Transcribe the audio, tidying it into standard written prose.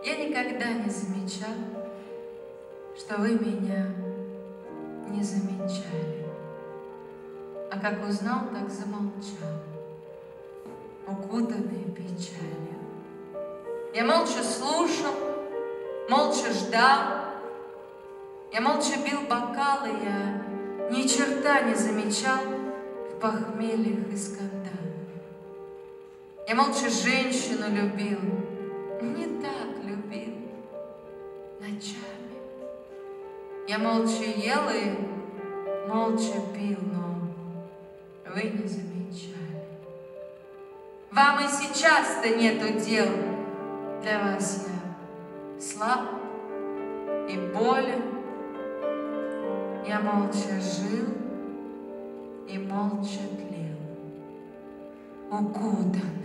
Я никогда не замечал, что вы меня не замечали. А как узнал, так замолчал, укутанный печалью. Я молча слушал, молча ждал, я молча бил бокалы, я ни черта не замечал в похмельях и скандалах. Я молча женщину любил, не так любил, ночами. Я молча ел и молча пил, но вы не замечали. Вам и сейчас-то нету дел, для вас я слаб и болен. Я молча жил и молча тлел, укутан